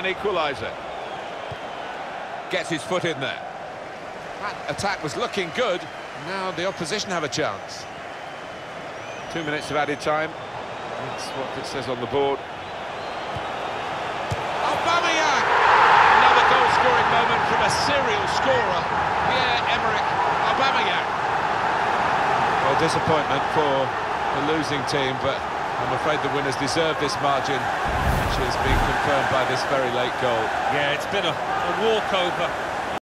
an equaliser. Gets his foot in there. That attack was looking good. Now the opposition have a chance. 2 minutes of added time. That's what it says on the board. Aubameyang! Another goal-scoring moment from a serial scorer, Pierre-Emerick Aubameyang. Well, disappointment for the losing team, but I'm afraid the winners deserve this margin, which has been confirmed by this very late goal. Yeah, it's been a walkover.